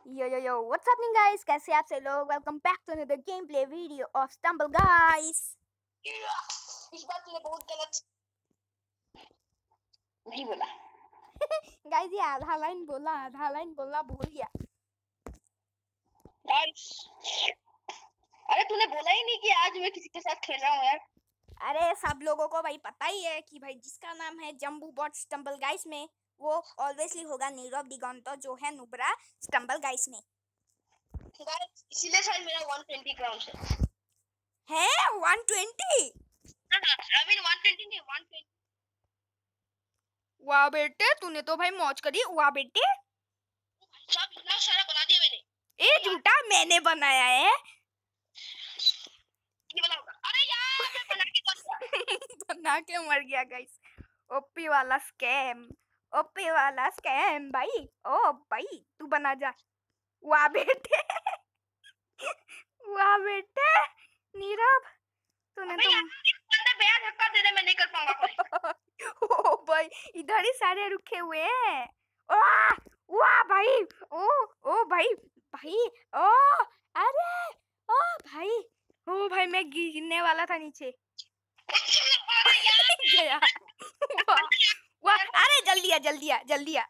Yo, what's happening guys? कैसे आप से लोग? Welcome back to another gameplay video of Stumble guys. इस बार तूने बहुत गलत नहीं बोला। गाइस ये आधा लाइन बोलना भूल गया। गाइस अरे तूने बोला ही नहीं कि आज मैं किसी के साथ खेल रहा हूँ यार। अरे सब लोगों को भाई पता ही है कि भाई जिसका नाम है जंबू बॉट स्टम्बल गाइस में वो ऑब्वियसली होगा नीरव दिगंतो जो है नुब्रा स्टम्बल गाइस में। गाइस इसीलिए शायद मेरा 120 क्राउन है 120। I mean 120 नहीं 120। वाह बेटे तूने तो भाई मौज करी। वाह बेटे सब इतना सारा बना दिया मैंने। ए झूठा मैंने बनाया है। ये बना होगा। अरे यार मैं बना के मर गया। बना के मर गया गाइस। ओपी वाला स्कैम भाई। ओ भाई तू बना जा। वाह बेटे वाह बेटे नीरव तूने तो बंदा बेयार धक्का दे दे मैं नहीं कर पाऊंगा कोई। ओ भाई इधर ही सारे रुके हुए हैं। वाह वाह भाई ओ भाई ओ अरे ओ भाई मैं गिरने वाला था नीचे। गया वाह अरे जल्दी आ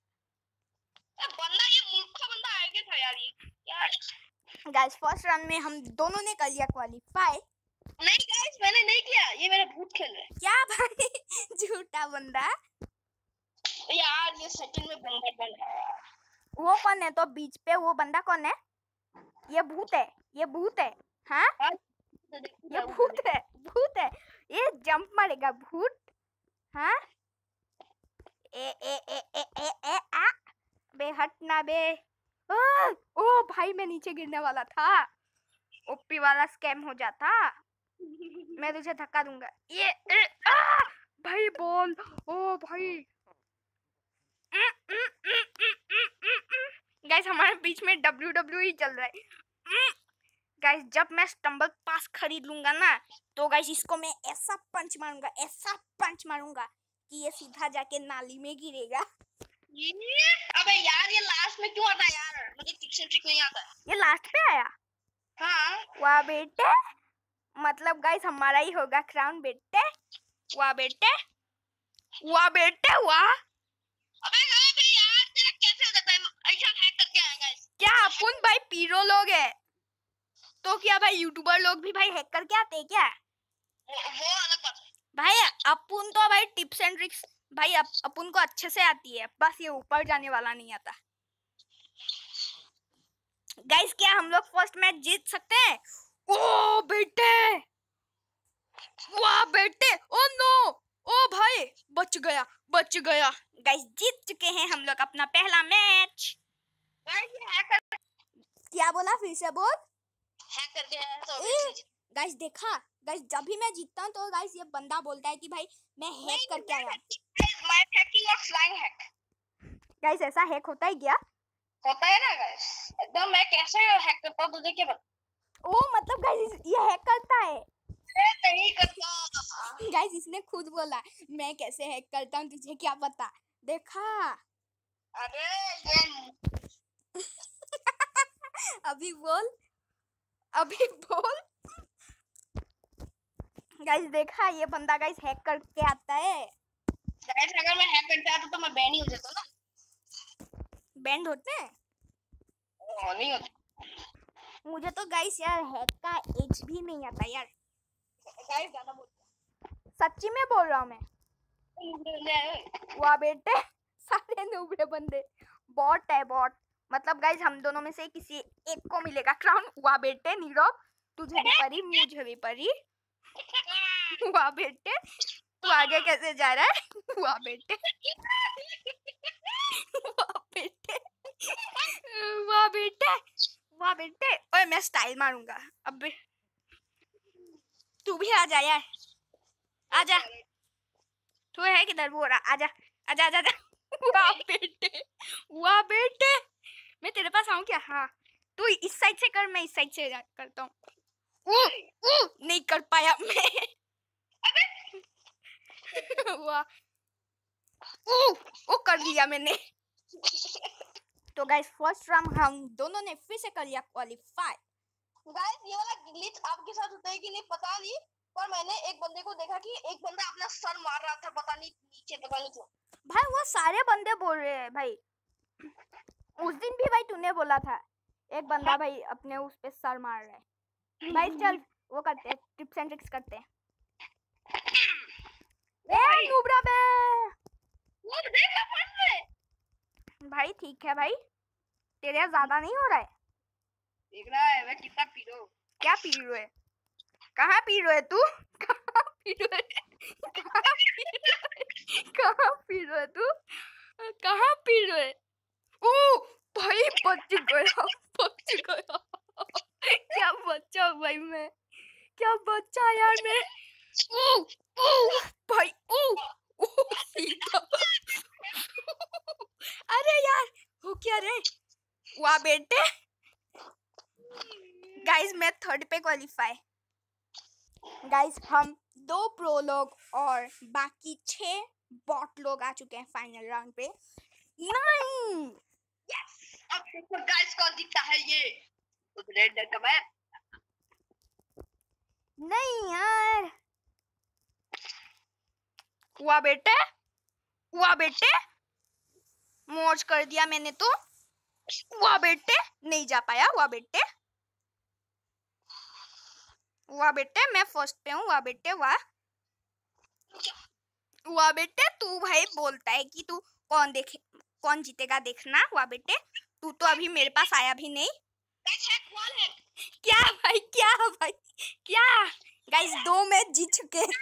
बंदा ये मूर्ख बंदा आगे था यार ये। गाइस फर्स्ट रन में हम दोनों ने कर लिया क्वालीफाई। नहीं गाइस मैंने नहीं किया ये मेरा भूत खेल रहा है। क्या भाई झूठा बंदा यार ये सेकंड में बंदा बन रहा है। वो कौन है तो बीच पे वो बंदा कौन है? ये भूत है हाँ ये भूत है ये जंप मारेगा भूत हाँ ए आ बे हटना बे। ओ भाई मैं नीचे गिरने वाला था। ओपी वाला स्कैम हो जाता। मैं तुझे धक्का दूंगा। ये भाई बोल ओ भाई गाइस हमारे बीच में WWE चल रहा है। गाइस जब मैं स्टम्बल पास खरीद लूंगा ना तो गाइस इसको मैं ऐसा पंच मारूंगा कि ये सीधा जाके नाली में गिरेगा। अबे यार ये लास्ट में क्यों आता है यार? मुझे टिक्स एंड ट्रिक नहीं आता। ये लास्ट पे आया। हाँ वाह बेटे मतलब गाइस हमारा ही होगा क्राउन बेटे। वाह बेटे वाह। अबे यार तेरा कैसे हो जाता है ऐसा हैक करके आया गाइस? क्या अपन भाई पीरो लोग है तो क्या भाई यूट्यूबर लोग भी भाई हैक करके आते हैं क्या? वो अलग बात है भाई अपन तो भाई टिप्स एंड ट्रिक्स भाई अपन को अच्छे से आती है बस ये ऊपर जाने वाला नहीं आता। गाइस क्या हम लोग फर्स्ट मैच जीत सकते हैं? ओ बेटे वाह बेटे ओ नो ओ भाई बच गया गाइस जीत चुके हैं हम लोग अपना पहला मैच। क्या बोला फिर से बोल? हैक करके आया तो गाइस देखा गाइस जब भी मैं जीतता हूँ तो गाइस ये बंदा बोलता है कि भाई मैं हैक करके आया हूँ। माय हैकिंग और फ्लाइंग हैक। गाइस ऐसा हैक होता है क्या? होता है ना गाइस एकदम। मैं कैसे हैक करता हूँ तुझे क्या पता? ओ मतलब गाइस ये हैक करता है। नहीं करता गाइस इसने खुद बोला मैं कैसे हैक करता हूँ तुझे क्या पता। देखा अरे ये अभी बोल गाइस देखा ये बंदा गाइस हैक करके आता है। गाइस अगर मैं हैक करता तो मैं बैन ही हो जाता ना। बैंड होते हैं? नहीं होते। मुझे तो गाइस यार हैक का एज भी नहीं आता यार। गाइस ज्यादा बोलते सच्ची में बोल रहा हूँ मैं। वाह बेटे सारे नूबड़े बंदे बॉट है बॉट मतलब गाइस हम दोनों में से किसी एक को मिलेगा क्राउन। वाह बेटे नीरव तुझे भी परी मुझे भी परी। वाह बेटे तू आगे कैसे जा रहा है? वाह बेटे वाह बेटे ओए मैं स्टाइल मारूंगा अब तू भी आ जा यार आजा। तू है किधर वो रहा आजा। वाह बेटे मैं तेरे पास आऊं क्या? हाँ तू इस साइड से कर मैं इस साइड से करता हूँ। नहीं कर पाया मैं। वाह ओ कर लिया मैंने। तो गाइस फर्स्ट राउंड हम दोनों ने फिर से कर लिया क्वालिफाई। गाइस ये वाला ग्लिच आपके साथ होता है कि नहीं पता नहीं, पर मैंने एक बंदे को देखा कि एक बंदा अपना सर मार रहा था, पता नहीं नीचे, पता नहीं क्यों। भाई वो सारे बंदे बोल रहे हैं भाई। उस दिन भी भाई तूने बोला था एक बंदा भाई अपने उस पे सर मार रहा है। भाई चल वो करते हैं, टिप्स एंड ट्रिक्स करते हैं। ए नुब्रा बे वो देखा फंस गए। भाई ठीक है भाई, तेरे ज्यादा नहीं हो रहा है। देख रहा है मैं कितना पी रहा हूं। क्या पी रहे है? कहाँ पी रहे है तू? कहाँ पी रहे है? कहाँ पी रहे है? कहाँ पी रहे है तू? कहाँ पी रहे है? ओ भाई बच गया, बच गया। क्या बच्चा हूँ भाई मैं, क्या बच्चा यार मैं। भाई सीधा। अरे यार हो क्या रे? वाह बेटे। गाइस मैं थर्ड पे क्वालिफाई। गाइस हम 2 प्रो लोग और बाकी 6 बॉट लोग आ चुके हैं फाइनल राउंड पे। नहीं यस, अब देखो गाइस कौन जीतता है। ये रेड डेड का मैप। नहीं यार, वाह बेटे, वाह बेटे, मौज कर दिया मैंने तो। वाह बेटे, नहीं जा पाया। वाह बेटे, वाह बेटे, मैं फर्स्ट पे हूँ। वाह बेटे वाह, वाह बेटे। तू भाई बोलता है कि तू कौन जीतेगा देखना। वाह बेटे, तू तो अभी मेरे पास आया भी नहीं। क्या भाई, क्या भाई, क्या? गाइस 2 मैच जीत चुके हैं।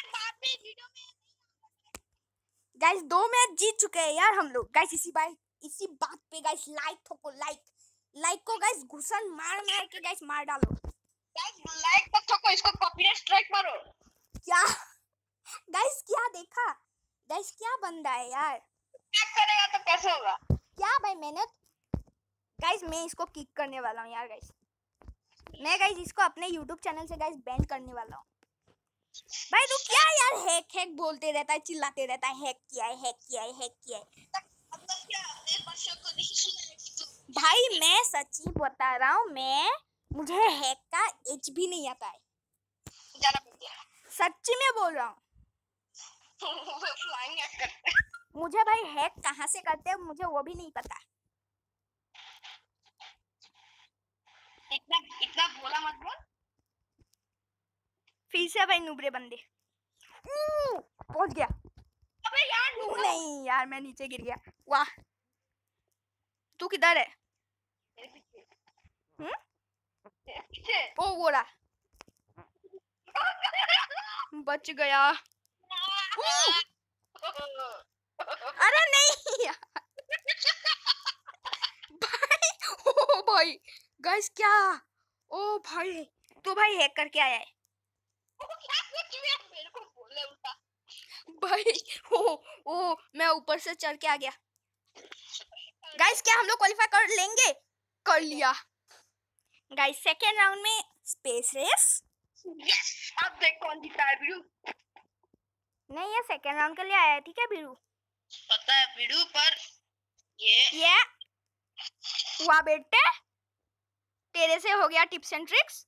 गाइस 2 मैच जीत चुके हैं यार हम लोग। गाइस इसी बात पे गाइस लाइक ठोको, लाइक को गाइस घुसन मार के गाइस मार डालो। गाइस लाइक मत ठोको, इसको कॉपीराइट स्ट्राइक मारो। क्या गाइस, क्या देखा गाइस, क्या बंदा है यार। क्या करेगा तो कैसे होगा? क्या भाई मेहनत। गाइस मैं इसको किक करने वाला हूँ यार। गाइस मैं गाइस इसको अपने YouTube चैनल से गाइस बैन करने वाला हूँ। भाई तू क्या यार हैक बोलते रहता है, चिल्लाते रहता है, हैक किया है, हैक किया है, हैक किया है। भाई मैं सच्ची बता रहा हूँ, मुझे हैक का एच भी नहीं आता है। सच्ची में बोल रहा हूँ। मुझे भाई हैक कहाँ से करते हैं मुझे वो भी नहीं पता। इतना बोला मत बोल। फिर से भाई नुबरे बंदे। पहुंच गया। अबे यार नहीं यार मैं नीचे गिर गया। वाह, तू किधर है? ओ वो रहा, बच गया। अरे नहीं यार। भाई ओ भाई गाइस क्या, ओ भाई तू भाई हैक करके आया है। मेरे को बोले उल्टा। भाई ओ मैं ऊपर से चढ़ के आ गया। गाइस क्या हम लोग क्वालिफाई कर लेंगे? कर लिया। गाइस सेकेंड राउंड में स्पेस रेस। यस, अब देख कौन जीता है। बीरू नहीं ये सेकेंड राउंड के लिए आया है, ठीक है बीरू? पता है बीरू, पर ये हुआ बेटे, तेरे से हो गया टिप्स एंड ट्रिक्स।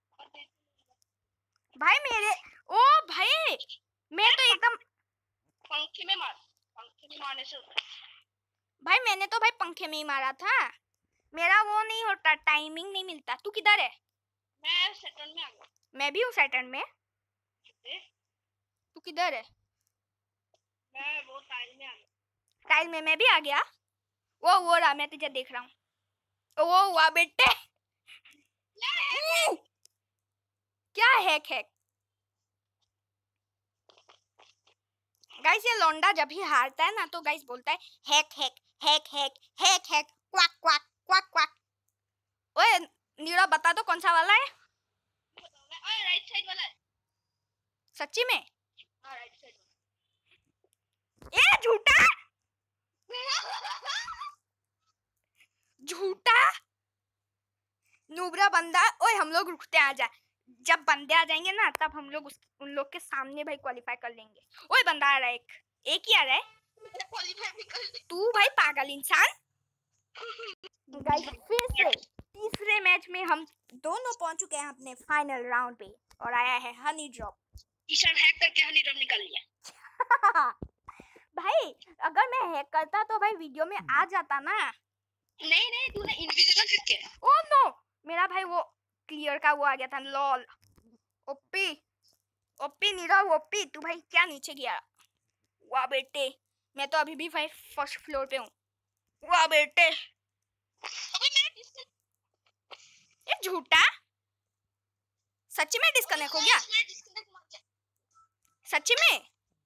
भाई मेरे ओ भाई मैं तो एकदम पंखे में मारने से होता है। भाई मैंने तो भाई पंखे में ही मारा था। मेरा वो नहीं होता, टाइमिंग नहीं मिलता। तू किधर है? मैं सेकंड में आ गया। मैं भी हूँ सेकंड में। तू किधर है? मैं वो टाइल में आ गया। टाइल में मैं भी आ गया। वो रहा, मैं तुझे देख रहा हूँ। वो हुआ बेटे। क्या हैक गाइस, ये लौंडा जब भी हारता है ना तो गाइस बोलता है hack hack hack hack hack hack quack quack quack quack. ओए नीरा बता दो कौन सा वाला है? ओए राइट साइड वाला है। सच्ची में? हां राइट साइड। ए झूठा झूठा नूबरा बंदा। ओए हम लोग रुकते आ जा, जब बंदे आ जाएंगे ना तब हम लोग उन लोग के सामने भाई क्वालिफाई कर लेंगे। ओए बंदा आ रहा है, एक ही आ रहा है। तू भाई पागल इंसान। गाइस फिर से तीसरे मैच में हम दोनों पहुंच चुके हैं अपने फाइनल राउंड पे और आया है हनी ड्रॉप। ईशान हैक करके हनी ड्रॉप निकाल लिया। भाई अगर मैं हैक करता तो भाई वीडियो में आ जाता ना। नहीं तूने इनविजिबल हैक किया। ओह नो, मेरा भाई वो क्लियर का वो आ गया था। Lol OP OP Nirav OP. तू भाई क्या नीचे गया? वाह बेटे, मैं तो अभी भी भाई फर्स्ट फ्लोर पे हूँ। वाह बेटे, अबे मैं ये झूठा सच्ची में डिस्कनेक्ट हो गया? सच्ची में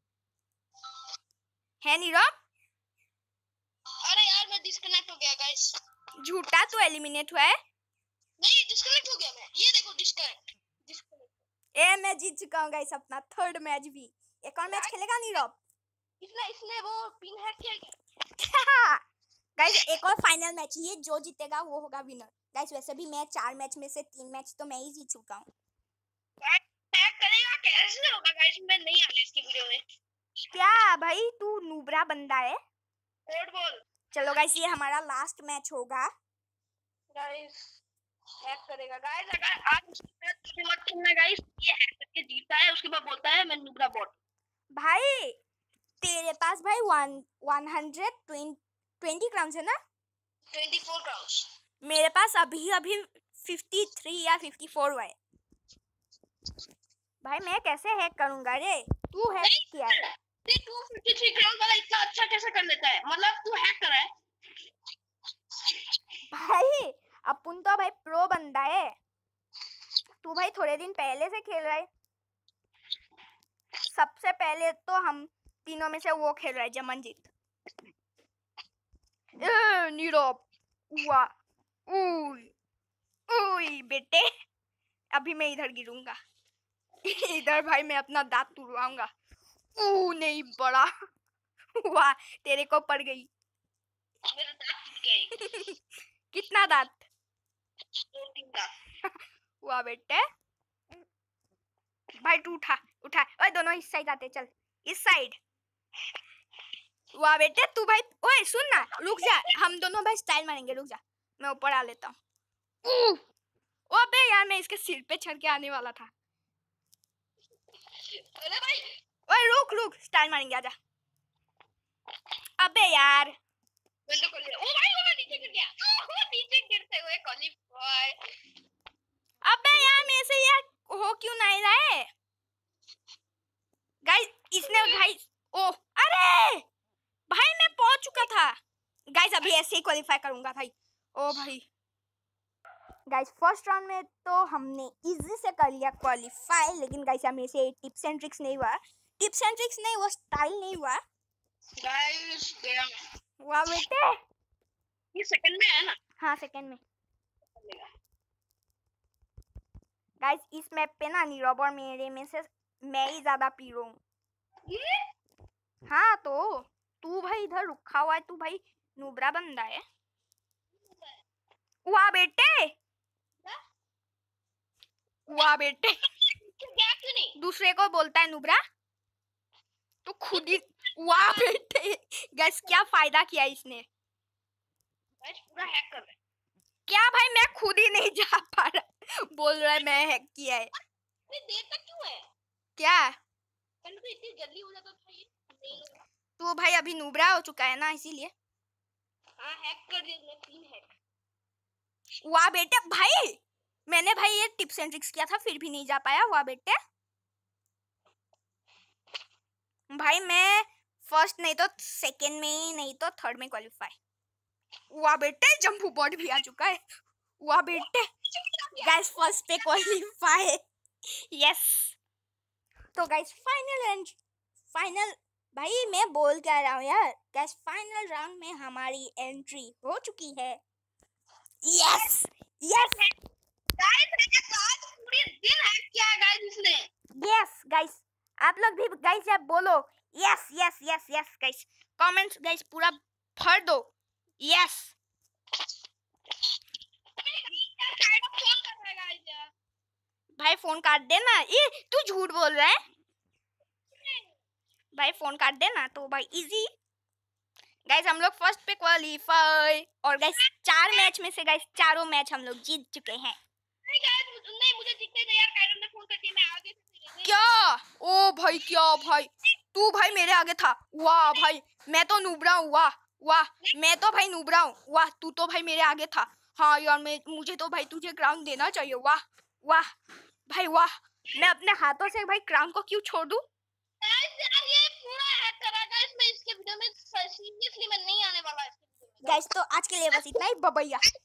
है नीरव? अरे यार मैं डिस्कनेक्ट हो गया गाइस। झूठा तो एलिमिनेट हुआ है। नहीं डिस्कनेक्ट हो गया मैं, ये देखो डिस्कनेक्ट। ए मैं जीत चुका हूँ गाइस अपना थर्ड मैच भी। एक और मैच खेलेगा नीरव? इसने वो पिन हैक किया गाइस एक और फाइनल मैच, ये जो जीतेगा वो होगा विनर। गाइस वैसे भी मैं 4 मैच में से 3 मैच तो मैं ही जीत चुका हूँ। हैक करेगा कैसे होगा गाइस? मैं नहीं आ रही इसकी वीडियो में। क्या भाई तू नूबरा बंदा है? कोड बोल। चलो गाइस ये हमारा लास्ट मैच होगा। गाइस हैक करेगा गाइस, अगर आप उसके मत खेलना गाइस। ये हैक करके जीतता है, उसके बाद बोलता है मैं नूबरा बॉट। भाई तेरे पास भाई 120 क्राउन्स है ना? 24 क्राउन्स। मेरे पास अभी 53 या 54 है। भाई मैं कैसे हैक करूंगा रे? तू हैक किया है। ये 253 क्राउन वाला इतना अच्छा कैसे कर लेता है? मतलब तू हैक कर रहा है भाई? अपन तो भाई प्रो बंदा है। तू भाई थोड़े दिन पहले से खेल रहा है। सबसे पहले तो हम तीनों में से वो खेल रहा है जमनजीत। नीरव वाह उई बेटे, अभी मैं इधर गिरूंगा। इधर भाई मैं अपना दांत तुड़वाऊंगा। नहीं बड़ा वाह तेरे को पड़ गई। मेरा दांत टूट गया। कितना दांत? 2-3 दांत। वाह बेटे, भाई तू उठा उठा। ओए दोनों इस साइड आते, चल इस साइड। वाह बेटे तू भाई। ओए सुन ना, रुक जा, हम दोनों भाई स्टाइल मारेंगे। रुक जा, मैं ऊपर आ लेता हूँ। ओबे यार मैं इसके सिर पे चढ़ के आने वाला था। अरे भाई ओए रुक रुक, स्टाइल मारेंगे, आजा। अबे यार बंद कर लिया। ओ भाई वो नीचे गिर गया। ओ नीचे गिरते हुए क्वालीफाई। अबे यार मेरे से यार हो क्यों नहीं रहा है? गाइस इसने भाई ओ अरे भाई मैं पहुंच चुका था। गाइस अभी ऐसे ही क्वालीफाई करूंगा भाई। ओ भाई गाइस फर्स्ट राउंड में तो हमने इजी से कर लिया क्वालीफाई, लेकिन गाइस हमें से टिप्स एंड ट्रिक्स नहीं हुआ। टिप्स एंड ट्रिक्स नहीं, वो स्टाइल नहीं हुआ। गाइस गया। वाह बेटे, ये सेकंड में है ना? हाँ सेकंड में। गाइस इस मैप पे ना नीरव और मेरे में से मैं ही ज्यादा पीरो हूँ। ये हाँ तो तू भाई इधर रुका हुआ है, तू भाई नूबरा बंदा है। वाह बेटे वाह बेटे, गया क्यों नहीं? दूसरे को बोलता है नूबरा, तो खुद ही। वाह बेटे, गाइस क्या फायदा किया इसने? गाइस पूरा हैक कर रहा है। क्या भाई मैं खुद ही नहीं जा पा रहा, बोल रहा है मैं हैक किया है। इतनी देर तक क्यों है? क्या पहले तो इतनी जल्दी हो जाता था, ये नहीं होगा। तू भाई अभी नूबरा हो चुका है ना, इसीलिए। हाँ हैक कर दिया मैं, 3 हैक। वाह बेटे, भाई मैंने भाई ये टिप्स एंड ट्रिक्स किया था फिर भी नहीं जा पाया। वाह बेटे, भाई मैं फर्स्ट नहीं तो सेकंड में ही नहीं तो थर्ड में क्वालीफाई। वाह बेटे, जंपू बॉट भी आ चुका है। वाह बेटे, गाइस फर्स्ट पे क्वालीफाई। यस तो गाइस फाइनल भाई मैं बोल क्या रहा हूँ यार। गाइस फाइनल राउंड में हमारी एंट्री हो चुकी है। यस यस गाइस आज पूरे दिन हैक किया है गाइस इसने। यस गाइस, आप लोग भी गाइस यार बोलो yes yes yes yes guys. Comments guys पूरा भर दो यस। फोन कर रहा है गाइस यार। भाई फोन काट देना। ये तू झूठ बोल रहा है। भाई फोन काट देना तो भाई इजी गाइस हम लोग फर्स्ट पे क्वालीफाई और गाइस 4 मैच में से गाइस चारों मैच हम लोग जीत चुके हैं। नहीं मुझे जीतने दे यार, कायरन ने फोन करके मैं आगे से क्या? ओ भाई क्या भाई, तू भाई मेरे आगे था। वाह भाई मैं तो नूबरा हूँ। वाह वाह मैं तो भाई नूबरा हूँ। वाह तू तो भाई मेरे आगे था। हाँ यार मुझे तो भाई तुझे क्राउन देना चाहिए। वाह वाह भाई वाह, मैं अपने हाथों से भाई क्राउन को क्यों छोड़ दूं? यार ये पूरा हैक करा गाइस, मैं इसके वीडियो में सीरियसली मैं नहीं आने वाला इसके वीडियो में। गाइस तो आज के लिए बस इतना ही, बाय बाय।